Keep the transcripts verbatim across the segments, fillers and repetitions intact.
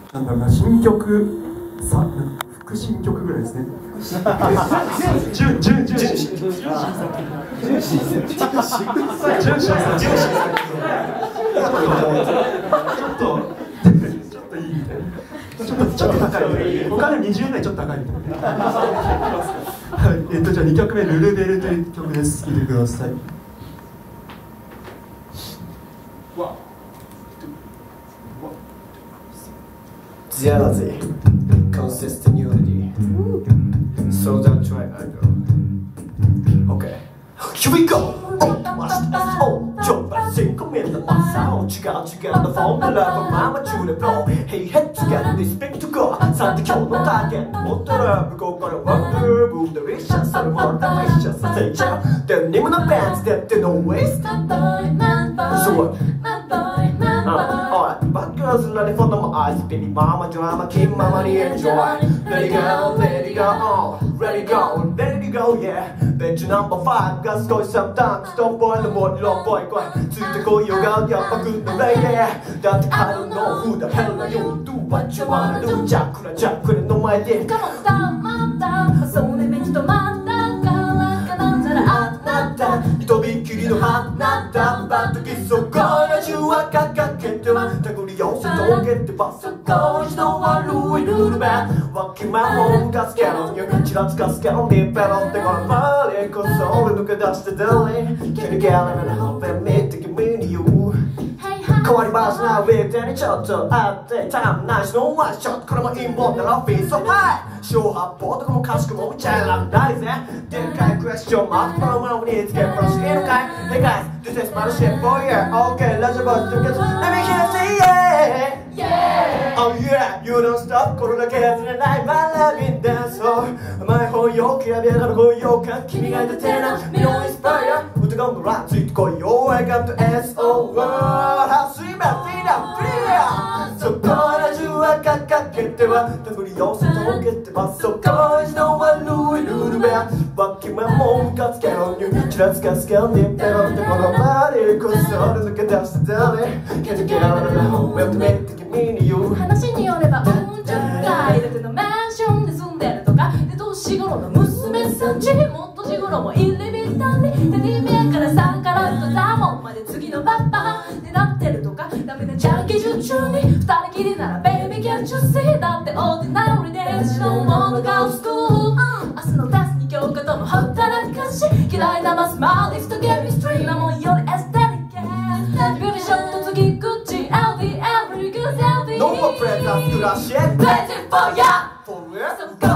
なんだろうな、新曲さ、副新曲ぐらいですね。準準準新作。準新作。ちょっとちょっといいみたいな。ちょっとちょっと高い。他のにじゅうえん台ちょっと高いみたいな。はい、えっとじゃあにきょくめルルベルという曲です。聴いてください。 Jealousy, consistent unity. So don't try, I go. Okay, here we go. Oh, master, oh, jump and sing, come in the sound. You got, you got the phone, the love of mama, truly blow. Hey, head together, this big to go. Something you know, target. What the love, go, go, wonder, move the vicious, and more the vicious. Say, yeah, the name of the bands that they know waste. So what? Uh, alright, bad girls running from my eyes. Baby mama drama, keep my money enjoy. Let it go, let it go, oh, let it go, let it go, yeah. Bet you number five, got score sometimes. Stop boy, the boy, low boy, go. To the go, you got your good the way, yeah. That I don't know who the hell are you. Do what you wanna do, Jack, Jack, couldn't know my idea. Come on, down, man, down. So they make you man, down, down, down, down, down. とびっきりの花束ときそこら中はかかけては手繰り寄せ遂げてばそこ一度悪いルールべわきまもんがつけろにちらつかすけろにペロってこのバーでこそ俺抜け出してデリ Can you get it and help me to give me you 変わりばしなウィークにちょっとあってタイムナイスのワンショットこれも陰謀ならフィーソハイ小発砲とかもかしくもチャイランダイぜでかいクエスチョンマークプロマムにつけプラスいるかい Hey guys, this is my shit for you Okay, let's go to get Let me hear you say yeah Yeah Oh yeah, you don't stop これだけ外れない My loving dance oh 甘い方よきらびやかな声よか君がいたてな身をインスパイア歌がんのランついてこいよ I got to S O How sweet my feet are free そこら中はかかけては手振り寄せ届けてばそこ一度悪いルールべわきまもんがつけろにちらつかすけろにペロってこのバディこそ抜け出して誰Can you get out of the home Well to make the community you 話によればうんちゃん階建てのマンションで住んでるとかで年頃の娘さんちもっと年頃も入り浸りテレビやからさんからとダモンまで次のパパでなってるとかダメなジャンケ順中に二人きりなら Baby can't you see だってオーディナリーでしのものがスクール明日のテストに教科との働かし嫌いなマスマーリストゲームストリーなもんよりエステリケービューティショット次口 L V every good L V No more friends as good as shit Waiting for ya For real So go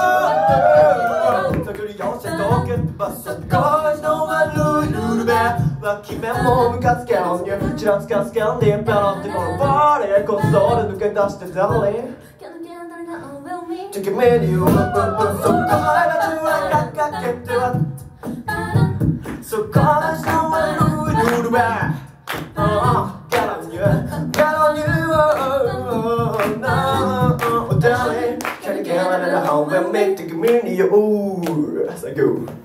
手繰り寄せ届けてばそこの悪いルールべわき目もムカつけろにちらつかすけろにペロってこのバーでこそ俺抜け出して誰To give me you そこら中はかかけてはそこら中の悪いルールべ Get on you Get on you Oh no Oh darling Can you get out of the home and make the give me you Ooh That's like you